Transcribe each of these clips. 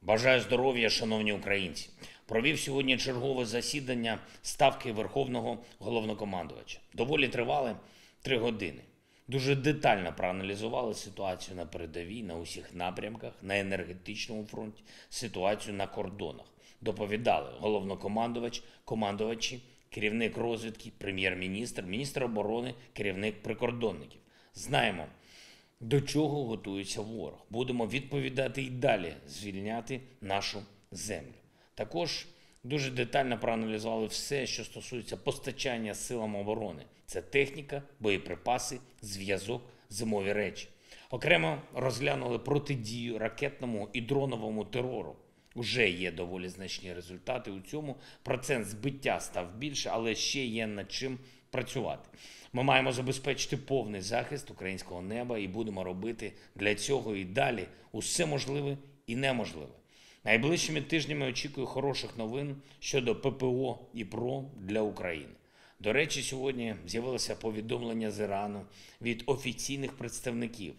Бажаю здоров'я, шановні українці. Провів сьогодні чергове засідання Ставки Верховного Головнокомандувача. Доволі тривали 3 години. Дуже детально проаналізували ситуацію на передовій, на усіх напрямках, на енергетичному фронті, ситуацію на кордонах. Доповідали головнокомандувач, командувачі, керівник розвідки, прем'єр-міністр, міністр оборони, керівник прикордонників. Знаємо, до чого готується ворог. Будемо відповідати і далі звільняти нашу землю. Також дуже детально проаналізували все, що стосується постачання силам оборони. Це техніка, боєприпаси, зв'язок, зимові речі. Окремо розглянули протидію ракетному і дроновому терору. Уже є доволі значні результати у цьому. Процент збиття став більше, але ще є над чим працювати. Ми маємо забезпечити повний захист українського неба і будемо робити для цього і далі усе можливе і неможливе. Найближчими тижнями очікую хороших новин щодо ППО і ПРО для України. До речі, сьогодні з'явилося повідомлення з Ірану від офіційних представників.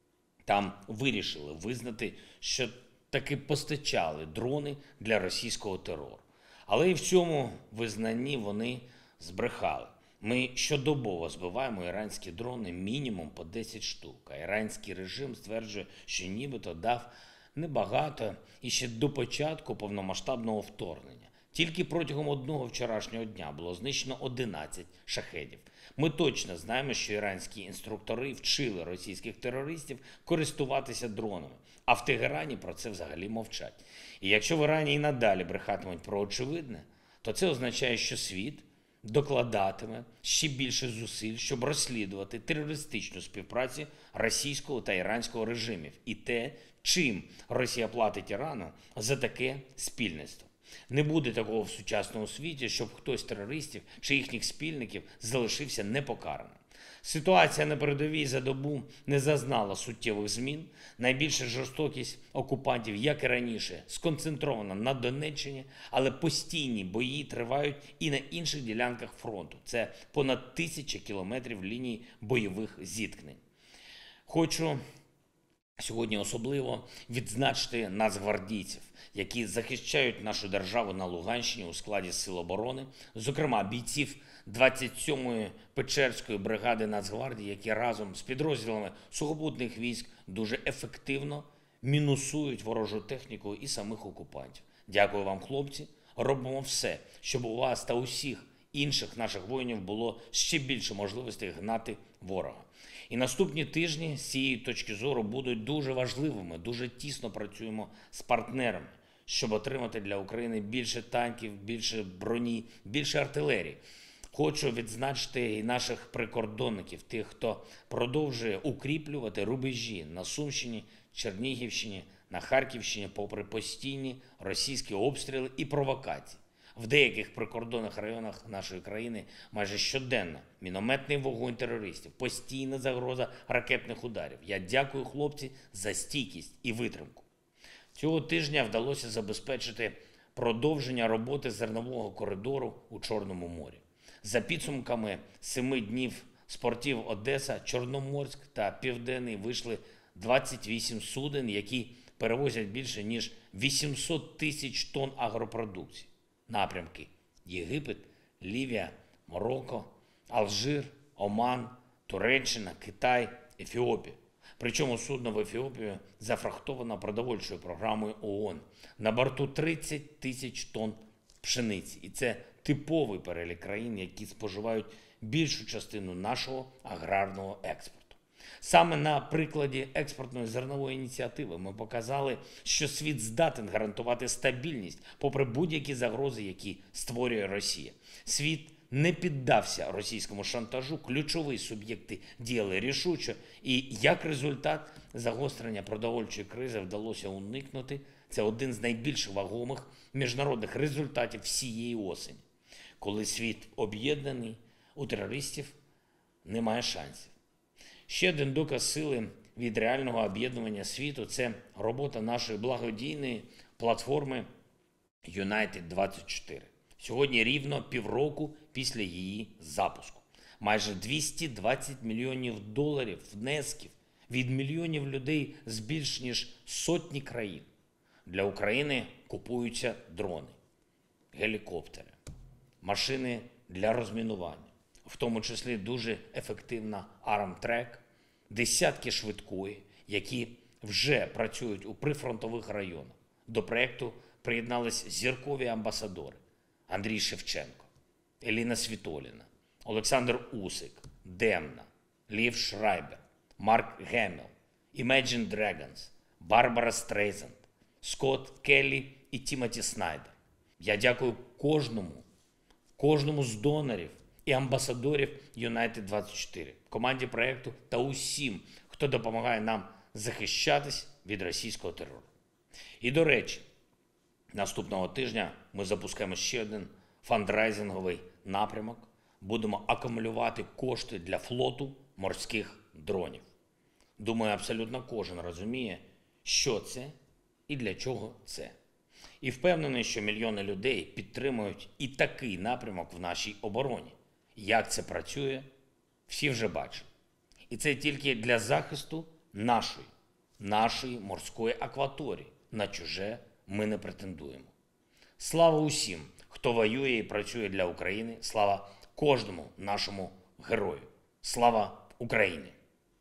Там вирішили визнати, що таки постачали дрони для російського терору. Але і в цьому визнанні вони збрехали. Ми щодобово збиваємо іранські дрони мінімум по 10 штук. А іранський режим стверджує, що нібито дав небагато і ще до початку повномасштабного вторгнення. Тільки протягом одного вчорашнього дня було знищено 11 шахедів. Ми точно знаємо, що іранські інструктори вчили російських терористів користуватися дронами, а в Тегерані про це взагалі мовчать. І якщо в Ірані і надалі брехатимуть про очевидне, то це означає, що світ докладатиме ще більше зусиль, щоб розслідувати терористичну співпрацю російського та іранського режимів і те, чим Росія платить Ірану за таке спільництво. Не буде такого в сучасному світі, щоб хтось з терористів чи їхніх спільників залишився непокараним. Ситуація на передовій за добу не зазнала суттєвих змін. Найбільша жорстокість окупантів, як і раніше, сконцентрована на Донеччині, але постійні бої тривають і на інших ділянках фронту. Це понад 1000 кілометрів ліній бойових зіткнень. Хочу сьогодні особливо відзначити нацгвардійців, які захищають нашу державу на Луганщині у складі Сил оборони, зокрема бійців 27-ї Печерської бригади Нацгвардії, які разом з підрозділами сухопутних військ дуже ефективно мінусують ворожу техніку і самих окупантів. Дякую вам, хлопці. Робимо все, щоб у вас та усіх інших наших воїнів було ще більше можливостей гнати ворога. І наступні тижні з цієї точки зору будуть дуже важливими, дуже тісно працюємо з партнерами, щоб отримати для України більше танків, більше броні, більше артилерії. Хочу відзначити і наших прикордонників, тих, хто продовжує укріплювати рубежі на Сумщині, Чернігівщині, на Харківщині, попри постійні російські обстріли і провокації. В деяких прикордонних районах нашої країни майже щоденно мінометний вогонь терористів, постійна загроза ракетних ударів. Я дякую, хлопці, за стійкість і витримку. Цього тижня вдалося забезпечити продовження роботи зернового коридору у Чорному морі. За підсумками 7 днів з портів Одеса, Чорноморськ та Південний вийшли 28 суден, які перевозять більше ніж 800 тисяч тонн агропродукції. Напрямки: Єгипет, Лівія, Марокко, Алжир, Оман, Туреччина, Китай, Ефіопія. Причому судно в Ефіопію зафрахтовано продовольчою програмою ООН. На борту 30 тисяч тонн пшениці. І це типовий перелік країн, які споживають більшу частину нашого аграрного експорту. Саме на прикладі експортної зернової ініціативи ми показали, що світ здатен гарантувати стабільність попри будь-які загрози, які створює Росія. Світ не піддався російському шантажу, ключові суб'єкти діяли рішуче, і як результат загострення продовольчої кризи вдалося уникнути. Це один з найбільш вагомих міжнародних результатів всієї осені. Коли світ об'єднаний, у терористів немає шансів. Ще один доказ сили від реального об'єднування світу – це робота нашої благодійної платформи United24. Сьогодні рівно півроку після її запуску. Майже 220 мільйонів доларів внесків від мільйонів людей з більш ніж сотні країн. Для України купуються дрони, гелікоптери, машини для розмінування, в тому числі дуже ефективна Армтрек, десятки швидкої, які вже працюють у прифронтових районах. До проєкту приєднались зіркові амбасадори Андрій Шевченко, Еліна Світоліна, Олександр Усик, Демна, Лів Шрайбер, Марк Геммел, Imagine Dragons, Барбара Стрейзанд, Скотт Келлі і Тімоті Снайдер. Я дякую кожному з донорів і амбасадорів United24, команді проєкту та усім, хто допомагає нам захищатись від російського терору. І, до речі, наступного тижня ми запускаємо ще один фандрайзинговий напрямок. Будемо акумулювати кошти для флоту морських дронів. Думаю, абсолютно кожен розуміє, що це і для чого це. І впевнений, що мільйони людей підтримують і такий напрямок в нашій обороні. Як це працює, всі вже бачать. І це тільки для захисту нашої морської акваторії. На чуже ми не претендуємо. Слава усім, хто воює і працює для України. Слава кожному нашому герою. Слава Україні!